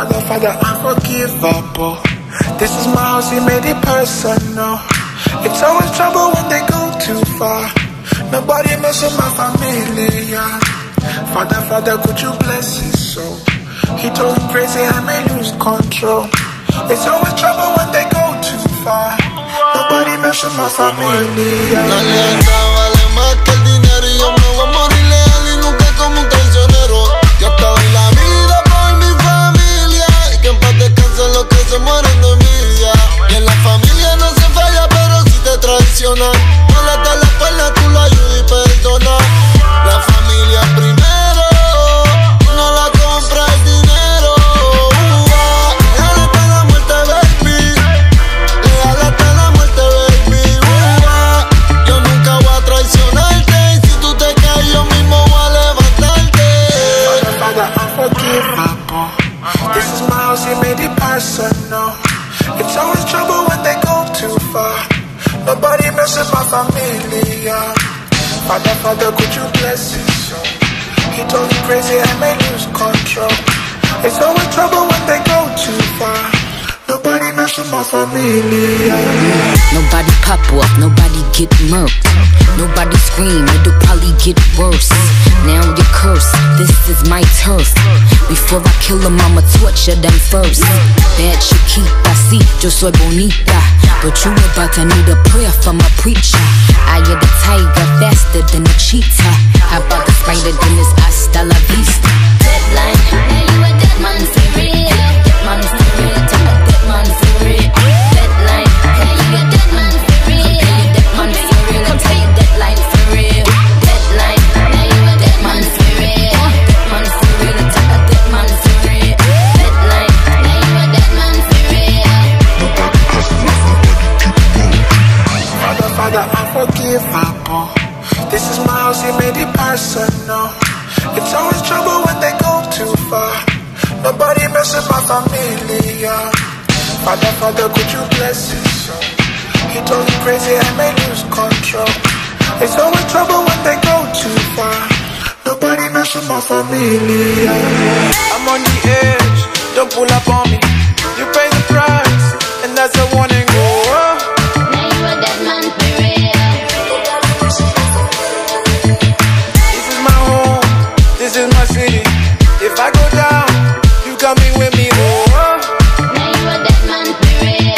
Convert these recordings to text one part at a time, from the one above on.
Father, unforgivable. This is my house, he made it personal. It's always trouble when they go too far. Nobody mess with my family. Father, could you bless his soul? He told him crazy, I may lose control. It's always trouble when they go too far. Nobody mess with my family. La lealtad vale más que el dinero y yo me voy a morir leal y nunca como un traicionero. Yo te doy la vida por mi familia y que en paz descansen los que se mueren de envidia. Y en la familia no se falla, pero si te traicionan, no le das la espalda, tú la ayudas y perdonas. La familia primero, no la compra el dinero. Leal hasta la muerte, baby. Leal hasta la muerte, baby. Yo nunca voy a traicionarte y si tú te caes yo mismo voy a levantarte. Father, unforgivable. This is my house, he made it personal. It's always trouble when they go too far. Nobody mess with my family. Father, could you bless his soul? He told me crazy, I may lose control. It's always trouble when they go too far. Nobody mess with my family. Nobody pop off, nobody get murked. Nobody scream, it'll probably get worse. Now you're cursed, this is my turf. Before I kill them, I'ma torture them first. Bad chiquita, sí, yo soy bonita, but you about to need a prayer from a preacher. I am the tiger, faster than a cheetah. How about the spider, then it's hasta la vista. Deadline, now you a dead man for real. Dead man for real, tell a dead man for real. Deadline, now you a dead man for real. Dead man for real, I'll tell you deadline for real. Deadline, now you a dead man for real. Dead man for real, I'll tell a dead man for real. Deadline, now you a dead man for real. Father, unforgivable. This is my house, he made it personal. It's always trouble when they go too far. Nobody mess with my family. Father, could you bless his soul? He told me crazy, I may lose control. It's always trouble when they go too far. Nobody mess with my family. I'm on the edge, don't pull up on me. You pay the price, and that's a warning. Now you a dead man for real. This is my home, this is my city. If I go down, you coming with me. Now you a dead man for real.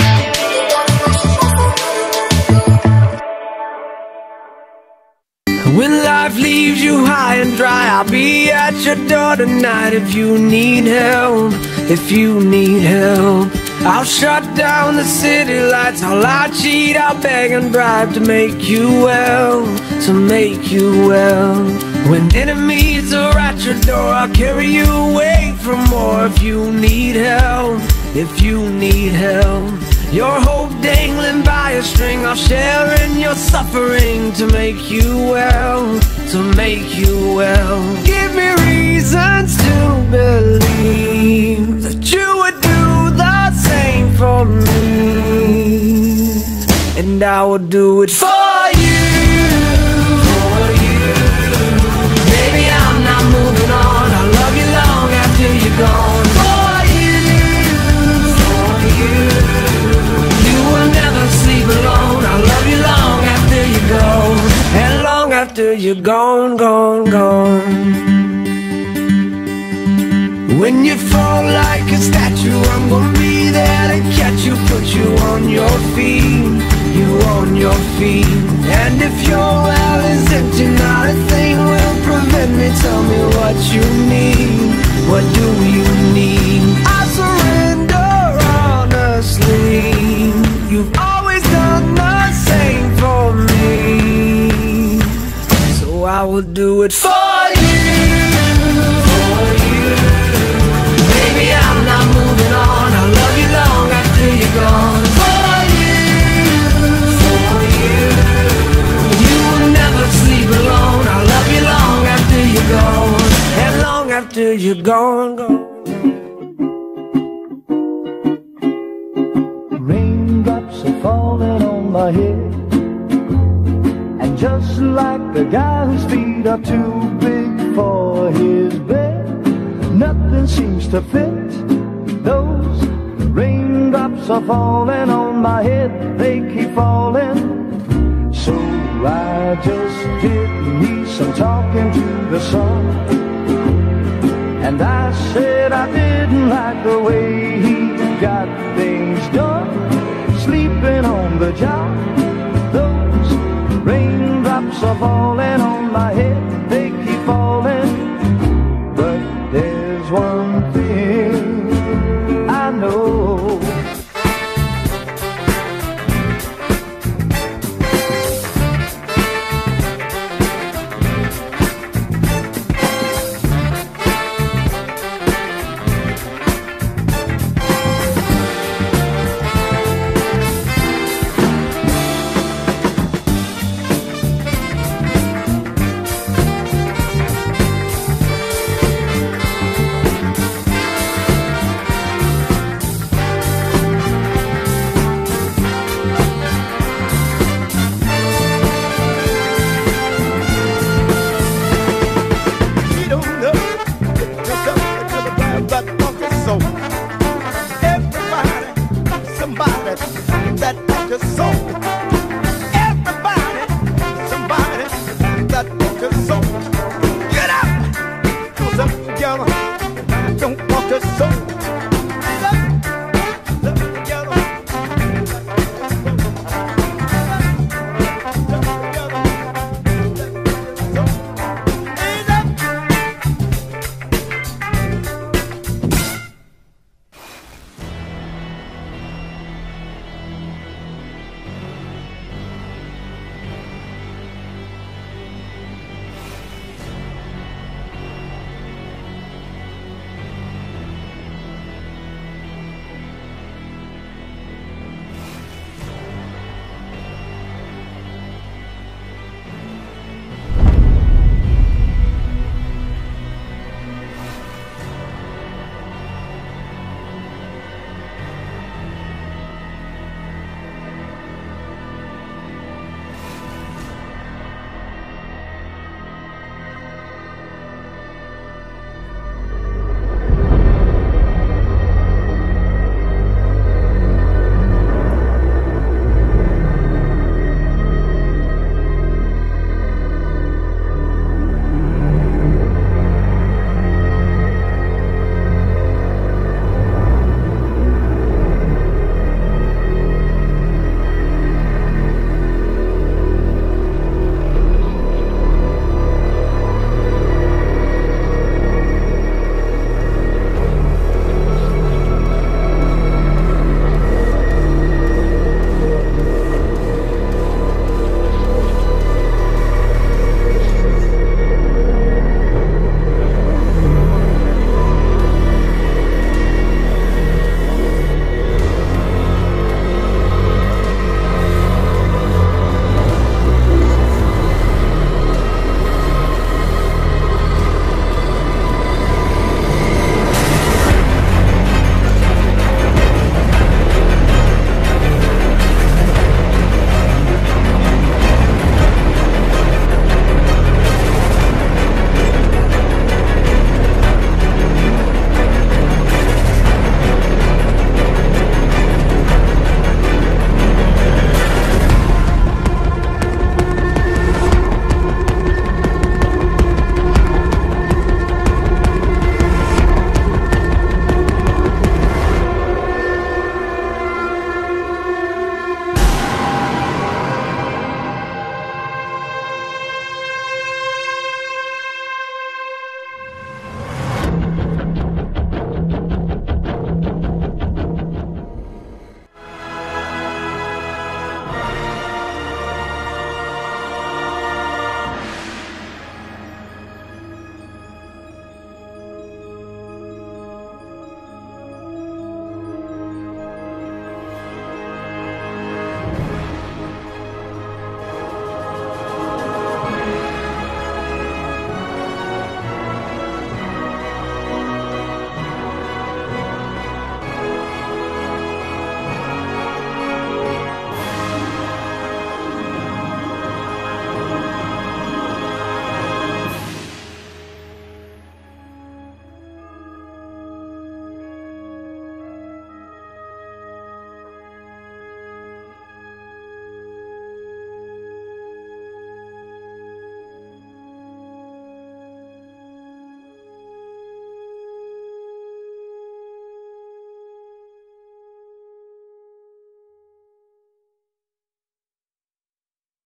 When life leaves you high and dry, I'll be at your door tonight if you need help. If you need help, I'll shut down the city lights. I'll cheat, I'll beg and bribe to make you well, to make you well. When enemies are at your door, I'll carry you away from more. If you need help, if you need help, your hope dangling by a string, I'll share in your suffering to make you well, to make you well. Give me reasons to believe that you would do the same for me, and I will do it for you, for you. Baby, I'm not moving on, I'll love you long after you're gone. For you, for you. You will never sleep alone, I'll love you long after you're gone, and long after you're gone, gone, gone. When you fall like a statue, I'm gonna be there to catch you, put you on your feet, you on your feet. And if your well is empty, not a thing will prevent me. Tell me what you need, what do you need? I surrender honestly. You've always done the same for me, so I will do it for you, for you. Baby, I'm not moving on, I'll love you long after you're gone. For you, for you. You will never sleep alone, I'll love you long after you're gone, and long after you're gone, gone. Raindrops are falling on my head, and just like the guy whose feet are too big for his bed, nothing seems to fit. bullets are falling on my head, they keep falling. So I just did me some talking to the sun, and I said I didn't like the way